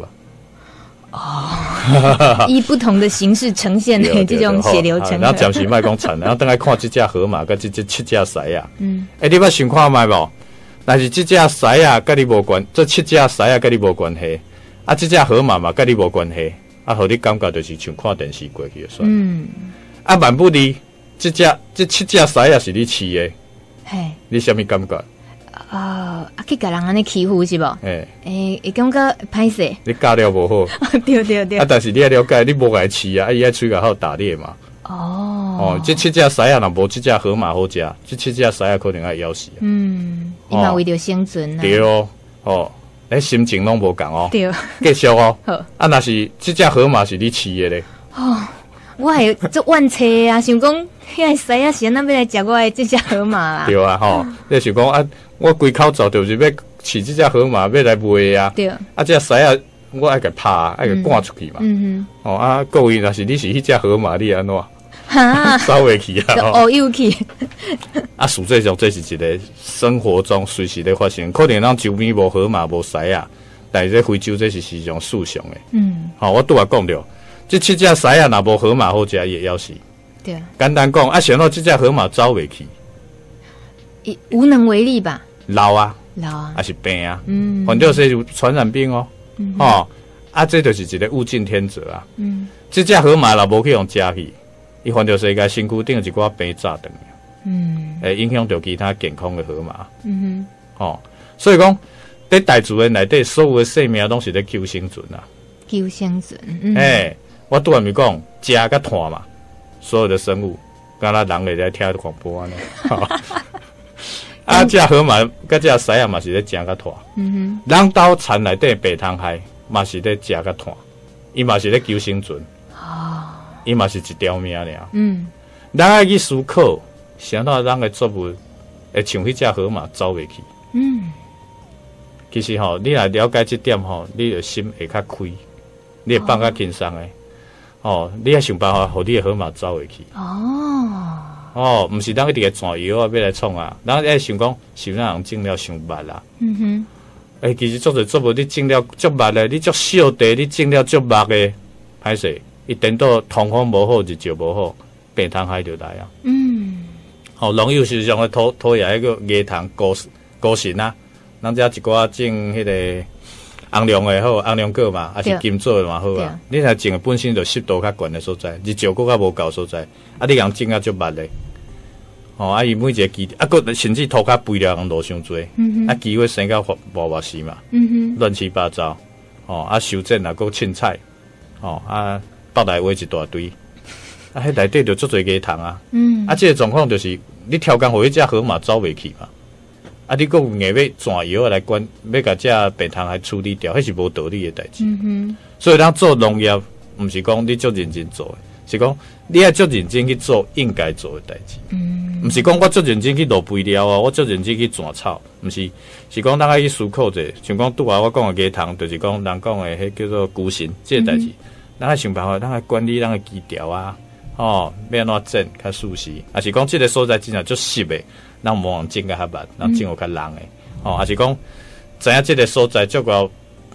S4: 啊，哦，以不同的形式呈现的这种血流成河。
S5: 然后暂时卖讲产，然后等来看这只河马跟这只七只狮啊，嗯，哎、欸，你捌想看卖无？但是这只狮啊，跟你无关，这七只狮啊跟你无关系，啊，这只河马嘛跟你无关系，啊，互你感觉就是像看电视过去就算。嗯，啊，万不离这只这七只狮啊是你饲的。嘿，你什么感觉？
S4: 啊，啊，去甲人安尼欺负是无？
S5: 诶
S4: 诶，会感觉歹势。
S5: 你教了无好？
S4: 对对对。
S5: 啊，但是你要了解，你无爱饲啊，啊，伊爱喙甲好打猎嘛。哦。哦，这七只狮啊，若无这只河马好食，这七只狮啊可能爱咬死。
S4: 嗯，伊嘛为着生存啊。
S5: 对哦，哦，咱心情拢无共哦。
S4: 对。
S5: 继续哦。好。啊，若是这只河马是你饲的咧？
S4: 哦。我还做万车啊，想讲遐个狮啊，是安那要来食我的这只河马啦。
S5: 对啊，吼，你想讲啊，我规口罩就是要饲这只河马，要来卖啊。对。啊，这狮啊，我爱甲拍，爱甲赶出去嘛。嗯哼。哦啊，各位，若是你是迄只河马，你安怎？哈，收回去啊！
S4: 哦，又去。
S5: 啊，实际上这是一个生活中随时在发生，可能咱周边无河马无狮啊，但是在非洲这是时常事常的。嗯。好、哦，我拄啊讲着。这七只狮啊，若无河马好食，也要死。对啊。简单讲，啊，想到这只河马走袂去，
S4: 伊无能为力吧？
S5: 老啊，
S4: 老啊，
S5: 还是病啊？嗯，反正是传染病哦。嗯。哦，啊，这就是一个物竞天择啊。嗯。这只河马若无去用食去，伊反正世界身躯顶一寡病炸断。嗯。会影响到其他健康的河马。嗯哼。哦，所以讲，在大自然内底，所有的生命拢是在求生存啊。
S4: 求生存。
S5: 嗯。欸我拄仔咪讲，食甲拖嘛，所有的生物，敢若人会在听广播安尼。啊，只河马甲只狮啊嘛是咧食甲拖。嗯哼。人兜田内底白塘海嘛是咧食甲拖，伊嘛是咧求生存。哦。伊嘛是一条命尔。嗯。咱爱去思考，想到咱的作物会像迄只河马走袂去。嗯。其实吼，你若了解这点吼，你的心会较开，你会放较轻松诶。哦，你要想办法，互你的河马走回去。哦，哦，毋是咱一直个转药啊，要来创啊。咱爱想讲，是咱人种了伤捌啦。嗯哼。诶、欸，其实做者做无，你种了足捌诶，你足小地，你种了足捌诶，歹势，一等到通风无好，日照无好，病虫害就来啊。嗯。哦，农友时常个讨讨厌迄个椰糖高高神啊，咱遮一寡种迄个。红龙的好，红龙果嘛，还是金做的嘛好啊。你若种本身就湿度较悬的所在，日照佫较无够所在，啊，你人种啊足捌咧。哦，啊，伊每一个基啊，佫甚至土较肥了，人落伤多，嗯、啊，机会生到活活死嘛，嗯、乱七八糟。哦，啊，修剪啊，佫凊彩，哦，啊，北来挖一大堆，啊，迄内底就足侪鸡虫啊。嗯。啊，这个状况就是你挑工互迄只河马走袂去嘛。啊！你讲硬要转药来管，要甲这病虫害处理掉，迄是无道理的代志。嗯哼。所以咱做农业，毋是讲你足认真做的，是讲你要足认真去做应该做的代志。嗯。毋是讲我足认真去落肥料啊，我足认真去转草，毋是，是讲咱爱去思考者，像讲拄下我讲的鸡虫，就是讲人讲的迄叫做孤神这个代志，咱爱想办法，咱爱管理咱的基调啊，哦，要安怎整较舒适，还是讲这个所在真正足湿的。咱无人种甲较捌，咱种有较人诶，哦，还是讲知影即个所在足够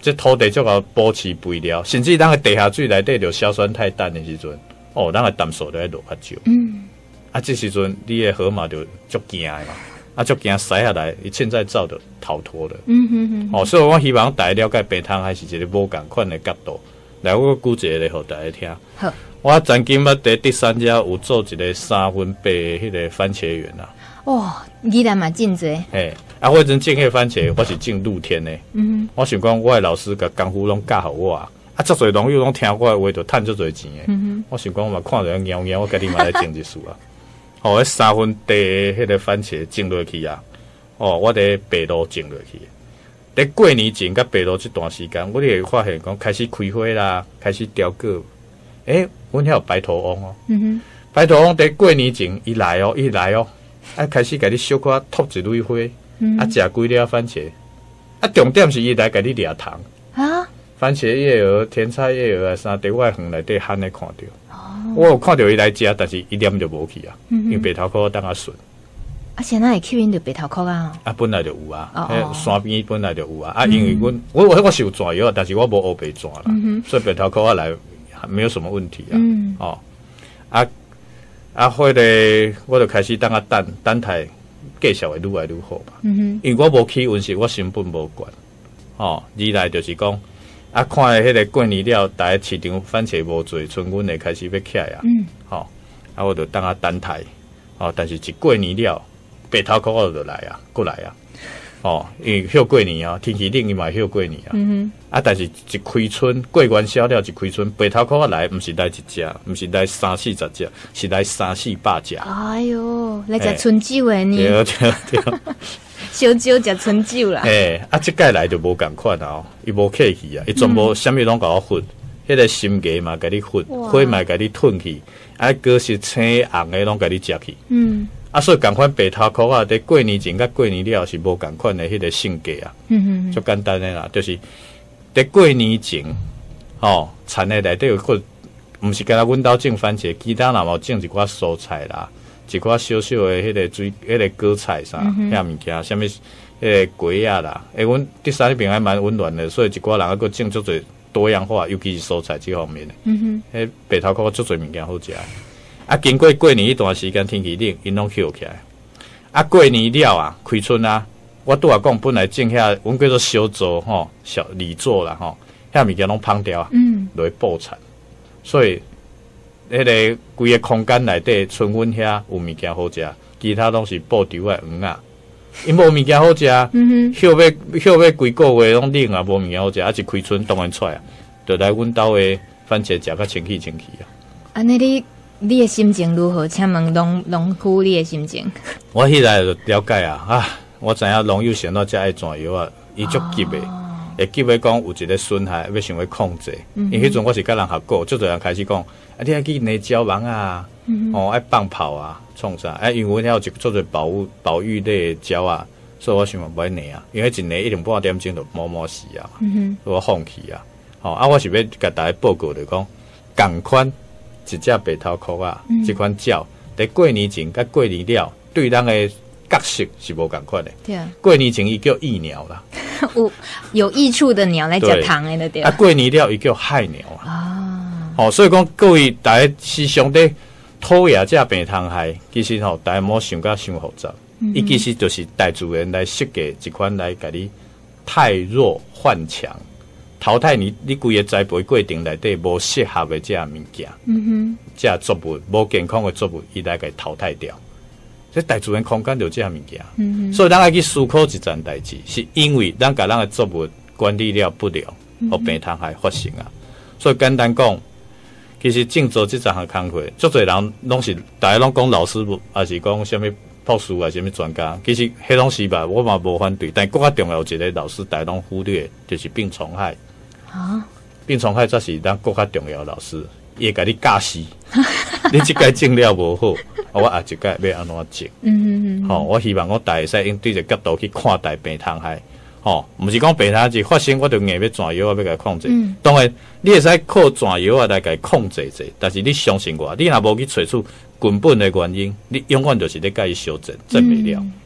S5: 这土地足够保持肥料，甚至咱个地下水内底有硝酸钛氮的时阵，哦，咱个氮素就要落较少。嗯，啊，这时阵你的河马就足惊的嘛，啊，足惊塞下来，伊凊彩走就逃脱了。嗯哼哼。哦，所以我希望大家了解白塘海是一个无共款的角度。来，我举一个咧，互大家听。好，我曾经捌伫第三家有做一个三分白的迄个番茄园啊。
S4: 哦，宜兰嘛真济。
S5: 嘿，啊，我阵种迄个番茄，我是种露天的。嗯哼。我想讲，我的老师甲功夫拢教互我啊，啊，足侪农友拢听我的话，就趁足侪钱的。嗯哼。我想讲，我嘛看着猫猫，我家己嘛来种一束啊。哦，迄三分地的迄个番茄种落去啊，哦，我伫白路种落去。伫过年前甲白露这段时间，我哋会发现讲开始开花啦，开始凋果。诶、欸，阮遐有白头翁哦，嗯哼，白头翁伫过年前伊来哦，伊来哦，啊开始甲你小可吐一蕊花，嗯、啊食几粒番茄，啊重点是伊来甲你掠糖啊，番茄叶蛾、甜菜叶蛾啊，啥伫我园内底罕咧看到，哦、我有看到伊来食，但是一点就无去啊，嗯、因为白头壳当啊顺。
S4: 啊，现在会吸引到白头壳啊？
S5: 啊，本来就有啊，哦哦山边本来就有啊。啊，因为阮、嗯、我我我是有蛇药，但是我无乌白蛇啦，嗯、所以白头壳我来没有什么问题啊。嗯、哦，啊啊，迄个我就开始当啊等等待继续会愈来愈好嘛。嗯、因为我无起温室，我成本无悬。哦，二来就是讲啊，看迄个过年了，大家市场番茄无做，春阮会开始要起来啊。嗯，哦，啊，我就当啊等待。哦，但是一过年了。白头壳我就来啊，过来啊，哦，因为休过年啊，天气冷伊嘛休过年啊，嗯、啊，但是一开春过元宵了，一开春白头壳来，毋是来一只，毋是来三四十只，是来三四百只。
S4: 哎哟，来食春酒诶呢？
S5: 对对对，
S4: 烧酒食春酒啦。
S5: 诶、欸，啊，即届来就无共款啊，伊无客气啊，伊全部啥物拢甲我混，迄、嗯、个心鸡嘛甲你混，花嘛甲你吞去，啊，果是青红诶拢甲你食去。嗯。啊，所以共款白头壳啊，伫过年前甲过年了是无共款的迄个性格啊，嗯嗯，就简单的啦，就是伫过年前，吼，田的内底有个，毋是干那阮兜种番茄，其他若无种一寡蔬菜啦，一寡小小的迄个水，迄个果菜啥，遐物件，啥物迄个果啊啦，诶，阮第三迄边还蛮温暖的，所以一寡人还佫种足侪多样化，尤其是蔬菜这方面的，嗯哼，迄白头壳足侪物件好食。啊，经过过年一段时间天气冷，因拢休起来。啊，过年了啊，开春啊，我拄啊讲，本来种遐，阮叫做小座吼，小李座啦吼，遐物件拢芳掉啊，嗯，落去布产。所以，迄、那个规个空间内底，春阮遐有物件好食，其他拢是布丢诶黄啊。因无物件好食，嗯哼，休要休要规个月拢冷啊，无物件好食，啊一开春当然出来啊，就来阮兜诶番茄食甲清气清气啊。
S4: 安尼你。你的心情如何？请问农农夫你的心情？
S5: 我迄来就了解啊！啊，我知影农友想到遮爱转药啊，伊足急的，会急的讲有一个损害要想要控制。嗯、因为迄阵我是甲人合作，足多人开始讲，啊，你爱去内胶网啊，嗯、哦，爱放炮啊，创啥？啊，因为阮遐有一做做保护保育类的胶啊，所以我想讲不爱内啊，因为一内一点半点钟就毛毛死啊，嗯、我放弃啊。哦，啊，我是要甲大家报告就讲，共款。一只白头壳啊，嗯、这款鸟在过年前甲过年了，对咱的角色是无共款的。对啊，过年前伊叫益鸟啦，
S4: 有有益处的鸟来食糖的对啊。
S5: 啊，过年了伊叫害鸟啊。啊，好、哦，所以讲各位大家时常伫讨厌这白塘海，其实吼、哦、大家莫想甲想复杂，伊、嗯、其实就是大自然来设计一款来甲你汰弱换强。淘汰你，你规个栽培过程内底无适合的这物件，嗯哼，这作物无健康的作物，伊来给淘汰掉。这大自然空间就这物件，嗯哼，所以咱爱去思考一件代志，是因为咱甲咱的作物管理了不了，互病虫害发生啊。所以简单讲，其实种做这项工课，足侪人拢是大家拢讲老师傅，还是讲什么博士啊，什么专家，其实迄拢是吧，我嘛无反对，但更加重要一个老师，大家拢忽略，就是病虫害。啊，病虫害才是咱国较重要的老师，伊会甲你教死。你即届种了无好，我下一届要安怎种？嗯嗯嗯。吼，我希望我大家使用对着角度去看待病虫害。吼，毋是讲病虫害一发生，我就硬要转药啊，要甲控制。嗯、当然，你会使靠转药啊来甲控制者，但是你相信我，你若无去找出根本的原因，你永远就是咧甲伊修正，正袂了。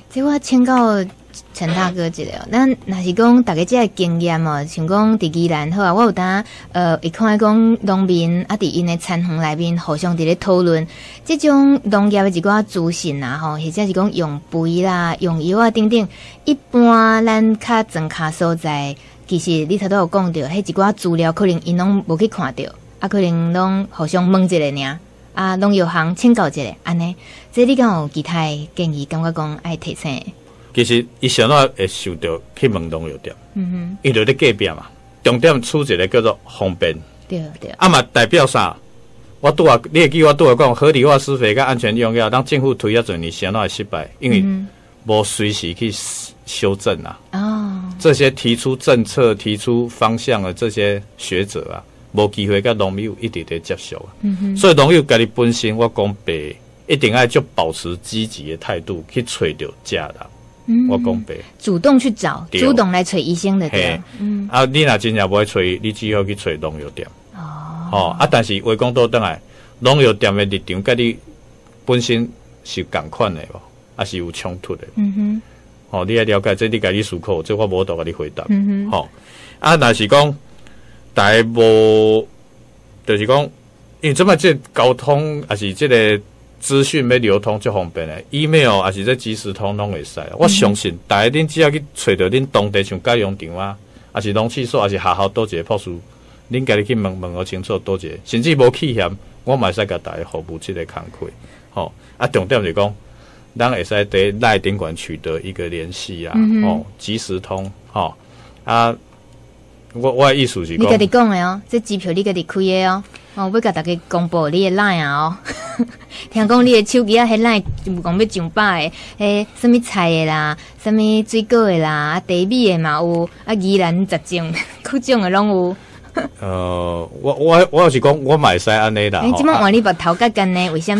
S4: 这我请教陈大哥一个，咱若是讲大家这个经验哦，像讲伫宜兰好啊，我有当呃，一看讲农民啊，伫因的产房内面互相伫咧讨论，这种农业的一寡资讯啊，吼，或者是讲用肥啦、用药啊等等，一般咱较庄卡所在，其实你头都有讲到，迄一寡资料可能因拢无去看到，啊，可能拢互相问一下尔，啊，农药行请教一下，安尼，这你敢有其他的建议？感觉讲爱提醒？
S5: 其实伊上哪会受到去问农药店，嗯哼，伊就咧隔壁嘛。重点出一个叫做方便，
S4: 对对。
S5: 啊嘛代表啥？我拄啊，你会记我拄啊讲合理化施肥跟安全用药，当政府推遐阵，你上哪会失败？因为无随时去修正啊。哦，这些提出政策、提出方向的这些学者啊，无机会跟农友一直在接受啊。嗯哼。所以农友家己本身，我讲白，一定要就保持积极的态度去找到假的。嗯、我讲白，
S4: 主动去找，主动来找医生的对。
S5: 嗯，啊，你若真正不会找，你只好去找农药店。哦，哦，啊，但是话讲倒转来，农药店的立场跟你本身是同款的无，还是有冲突的。嗯哼，哦，你要了解这，你家己思考，这我无得甲你回答。嗯哼，好、哦，啊，若是讲，大家无，就是讲，因为这么这交通还是这个。资讯要流通最方便的 ，email 还是这即时通拢会使。嗯、我相信，大家恁只要去找到恁当地像改用场啊，还是农试所，还是学校多一个博士，恁家己去问问个清楚多一个，甚至无去险，我嘛会使甲大家服务这个工课。吼、哦，啊，重点就是讲，咱会使在赖顶管取得一个联系啊，嗯、哦，即时通，吼、哦，啊，我我的意思是讲，
S4: 你家己讲的哦，这机票你家己开的哦。哦，要甲大家公布你的 line 啊！哦，听讲你的手机啊，迄 line 就讲要上百的，诶，什么菜的啦，什么水果的啦，啊，茶米的嘛有，啊，宜兰十种，各种的拢有。
S5: 呃，我我我是讲，我买使安尼啦。
S4: 你即摆换你把头甲干呢？为什么？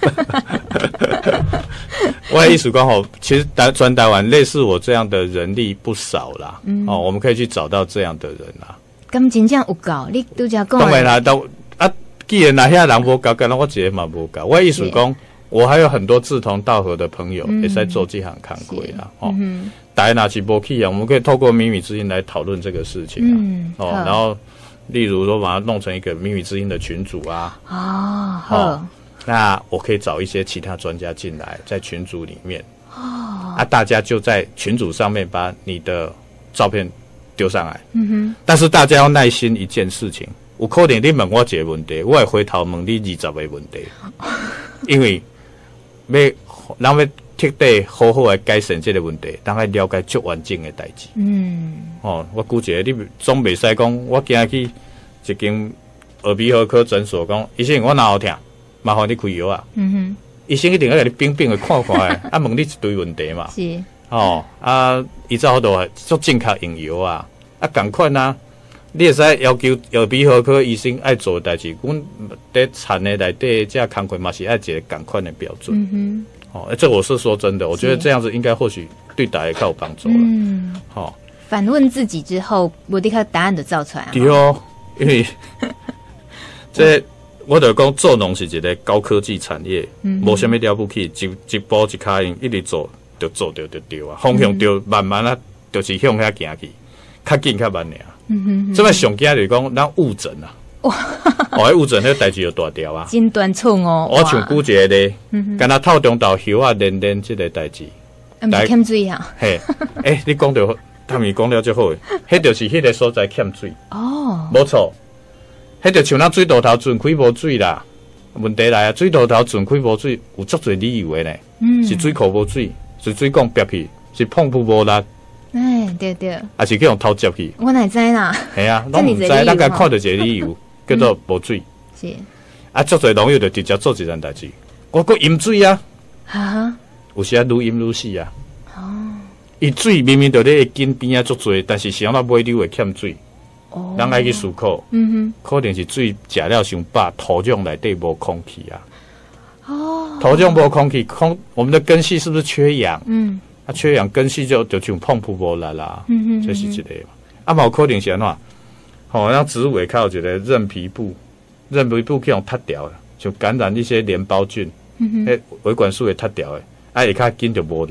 S5: 我的意思讲吼，其实台全台湾类似我这样的人力不少啦。嗯、哦，我们可以去找到这样的人啦。
S4: 咁真正有够，你拄则讲。
S5: 当然啦，都。既然那些人无搞，干那我一个嘛无搞。我的意思讲，我还有很多志同道合的朋友也在做这行工作啦。哦，大家拿起波 key 啊，我们可以透过秘密之音来讨论这个事情啊。嗯、哦，然后例如说把它弄成一个秘密之音的群组啊。哦，好、哦。那我可以找一些其他专家进来，在群组里面。哦。啊，大家就在群组上面把你的照片丢上来。嗯哼。但是大家要耐心一件事情。有可能你问我一个问题，我会回头问你二十个问题，因为要咱要彻底好好的改善这个问题，咱要了解足完整的代志。嗯，哦，我估计你总袂使讲，我今日去一间耳鼻喉科诊所讲，医生我哪好痛，麻烦你开药啊。嗯哼，医生一定要给你冰冰的看看的，啊，问你一堆问题嘛。是。哦，啊，依照好多足正确用药啊，啊，同款啊。你会使要求耳鼻喉科医生爱做的代志，阮在产的内底这工课嘛是爱一个同款的标准。嗯哼，哦，这我是说真的，我觉得这样子应该或许对大家较有帮助了。嗯，好、哦，
S4: 反问自己之后，我立刻答案就造出来了。
S5: 对哦，因为这我就讲做农是一个高科技产业，无啥物了不起，一一步一脚印，一直做就做着就对啊，方向就慢慢啊，就是向遐行去，较紧较慢尔。嗯哼，这摆上惊就是讲，咱误诊啊！哇，哦，误诊迄个代志就大条啊！
S4: 真断错哦！
S5: 我像估一个咧，敢若透中岛叶啊，连连这个代志，
S4: 毋是欠水啊！
S5: 嘿，诶、欸，你讲到，他们讲了最好诶，迄就是迄个所在欠水哦，无错，迄就像咱水道头船开无水啦。问题来啊，水道头船开无水，有足侪理由诶呢。嗯，是水库无水，是水管憋去，是碰布无力。
S4: 哎，对对，
S5: 还是去用头接去？
S4: 我哪知啦？
S5: 系啊，拢唔知，咱甲看到一个理由，叫做无水。是啊，足侪农友就直接做一件代志，我搁饮水啊！哈，有时啊愈饮愈死啊！哦，伊水明明就咧根边啊足侪，但是想到尾流会欠水。哦，咱爱去思考，嗯哼，可能是水食了伤饱，土壤内底无空气啊。哦，土壤无空气，空我们的根系是不是缺氧？嗯。啊，缺氧根系就就像碰不无力啦，嗯嗯，这是一个嘛。啊，嘛有可能是安怎？吼、哦，咱植物会靠一个韧皮部，韧皮部去用脱掉的，就感染一些镰孢菌，嗯哼，维管束会脱掉的，啊，会较紧就无力啦，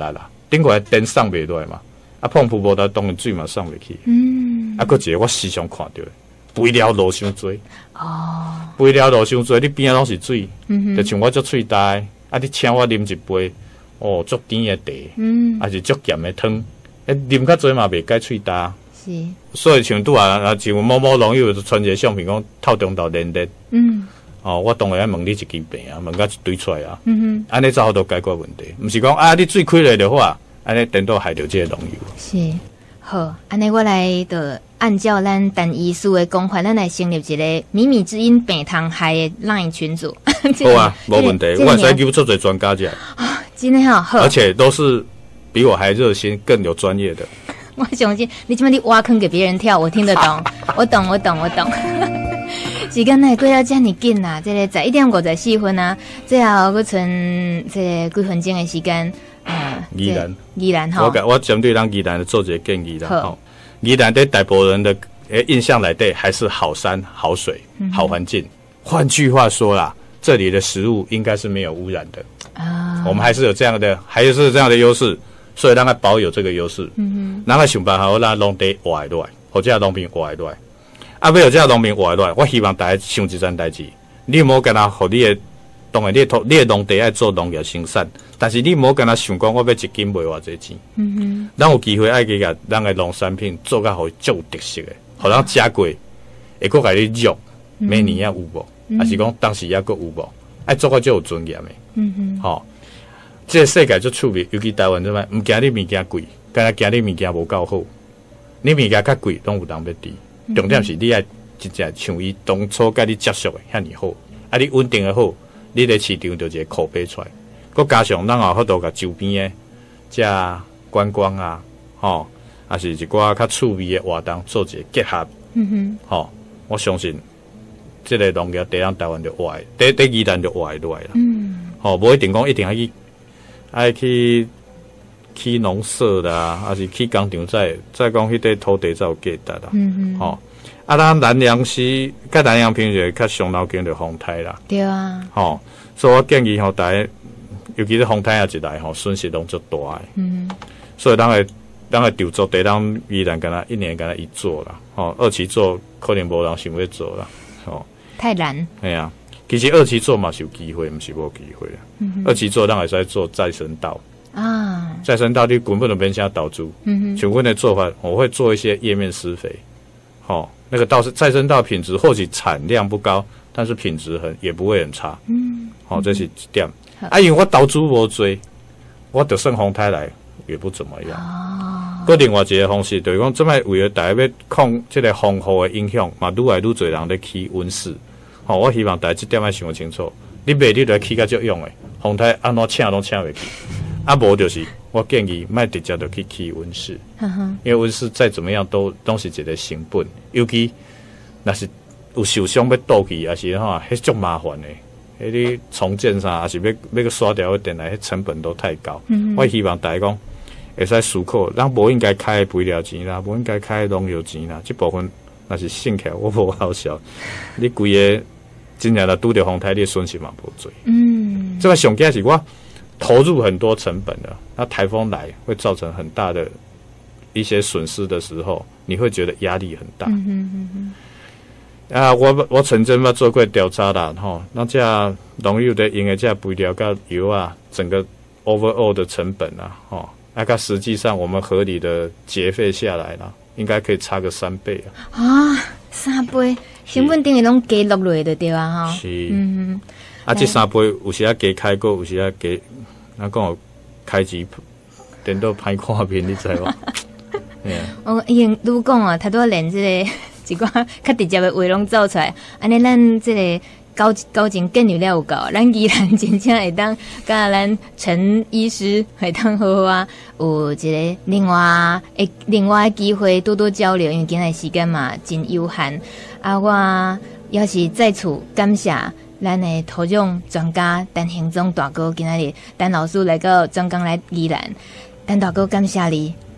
S5: 顶过来电送袂落来嘛，啊碰瀑布，当然水嘛送袂去。嗯，啊，佫一个我时常看到的，肥料路伤多。哦，肥料路伤多，你边仔拢是水，嗯、就像我足喙大，啊，你请我啉一杯，哦，足甜的茶，嗯，还是足咸的汤，诶，啉较多嘛袂解喙大。是，所以像拄啊，啊，像某某网友传一个相片讲透中道连连，嗯，哦，我当然要问你一支病啊，问甲一堆出来啊，嗯哼，安尼才好都解决问题，毋是讲啊，你水开了就好啊，安尼等到害着这个网友。是，
S4: 好，安尼我来的按照咱陈医师的讲法，咱来成立一个米米之音病虫害的 LINE 群组。
S5: 好啊，无问题，我使叫做侪专家进来
S4: 啊，真的好，
S5: 而且都是比我还热心、更有专业的。
S4: 我相信你即摆你挖坑给别人跳，我听得懂，我懂，我懂，我懂。时间内过了遮尔紧啊，这个十一点五十四分啊，最后佫剩这个几分钟的时间，
S5: 呃，宜兰，
S4: 宜兰哈，
S5: 我我针对咱宜兰的做一个建议啦，吼，宜兰对大部分人的诶印象来对，还是好山、好水、嗯、好环境。换句话说啦，这里的食物应该是没有污染的啊，我们还是有这样的，还是这样的优势。所以让它保有这个优势，嗯哼，让它想办法让农地活落来，或者农民活落来。啊，要有这农民活落来，我希望大家想一件代志，你莫跟他，和你的，当然你的你的农地爱做农业生产，但是你莫跟他想讲我要一斤卖偌济钱，嗯哼，咱有机会爱给个咱的农产品做甲好足有特色的，互咱食过，会搁甲你肉，每年也有无，还是讲当时也搁有无，爱做甲足有尊严的，嗯哼，好、哦。这个世界足趣味，尤其台湾这摆，唔惊你物件贵，敢若惊你物件无够好。你物件较贵，拢有人要滴。重点是你爱真正像伊当初甲你接触的遐尼好，啊，你稳定的好，你咧市场就一个口碑出来。佮加上咱也有法度甲周边的遮观光啊，吼，也是一寡较趣味的活动做一个结合。嗯哼，吼，我相信这个农业伫咱台湾就活的，伫伫宜兰就活落来啦。嗯，吼，无一定讲一定要去。爱去去农舍的啊，还是去工厂再再讲迄块土地才有价值啦。嗯嗯。吼、哦，啊，咱南洋市甲南洋平就较上脑筋就风台啦。对啊。吼、哦，所以我建议吼，大家尤其是风台啊一来吼，损失拢足大诶。嗯。所以咱个咱个调做地，咱依然敢若一年敢若一做啦。吼、哦，二期做可能无人想要做啦。吼、哦。
S4: 太难。
S5: 系啊。其实二期做嘛是有机会，不是无机会啊。嗯、二期做咱也是在做再生稻啊，再生稻你根本就免啥导株。嗯像我的做法，我会做一些叶面施肥。好、哦，那个稻是再生稻品质或许产量不高，但是品质很也不会很差。嗯，好、哦，这是一点。啊，因为我导株无多，我就算风台来也不怎么样。哦。个另外一个方式，就是讲，这摆为了大家要抗这个风雨的影响，嘛愈来愈侪人咧起温室。好、哦，我希望大家这点要想清楚。你卖你就起较足用诶，风台安怎请拢请袂起。啊，无就是我建议，卖直接就去起温室，因为温室再怎么样都都是一个成本，尤其那是有受伤要倒去，还是哈，迄足麻烦诶。迄你重建啥，还是要要个刷掉个电来，迄成本都太高。嗯、我希望大家讲会使思考，咱无应该开肥料钱啦，无应该开农药钱啦，这部分那是省起来我无好笑。你规个。真正的拄着风台，你损失嘛不多。嗯，这个上惊是我投入很多成本的，那台风来会造成很大的一些损失的时候，你会觉得压力很大。嗯哼哼哼啊，我我曾经捌做过调查啦，吼，那这农药的用的这肥料跟油啊，整个 overall 的成本啊，吼，那个实际上我们合理的节费下来啦，应该可以差个三倍啊。啊，三倍。成本等于拢加落落就对啊，吼。是，嗯，啊，这三倍有时啊加开过，有时啊加，那讲开机电脑歹看片，你知无？
S4: 我已经愈讲啊，他都连这个一寡较直接的话拢走出来，安尼咱这个高高情建立了有够，咱依然真正会当甲咱陈医师会当好好啊，有一个另外诶另外的机会多多交流，因为今日时间嘛真有限。啊，我也是再次感谢咱的土壤专家陈兴宗大哥，今仔日陈老师来到专工来宜兰，陈大哥感谢你。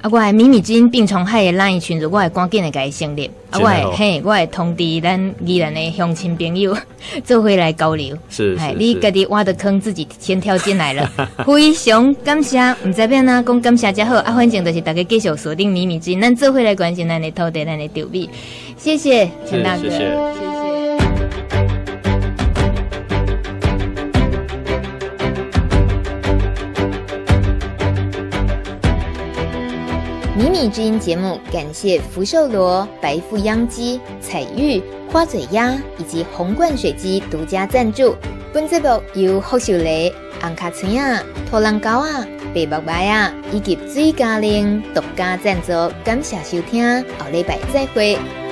S4: 啊，我的米米之音病虫害的 LINE 群组，我会赶紧的给它成立。啊，我会嘿，我会通知咱宜兰的乡亲朋友，做伙来交流。
S5: 是，
S4: 是你家己挖的坑，自己先跳进来了，非常感谢。唔知变哪讲感谢才好啊，反正就是大家继续锁定米米之音，咱做伙来关心咱的土地，咱的稻米。谢谢陈大哥，
S5: 谢谢。谢谢
S4: 米米之音节目感谢福寿螺、白腹秧鸡、彩玉、花嘴鸭以及红冠水鸡独家赞助。本节目由福寿螺、红卡村啊、土人狗啊、白目白啊以及水嘉玲独家赞助，感谢收听，后礼拜再会。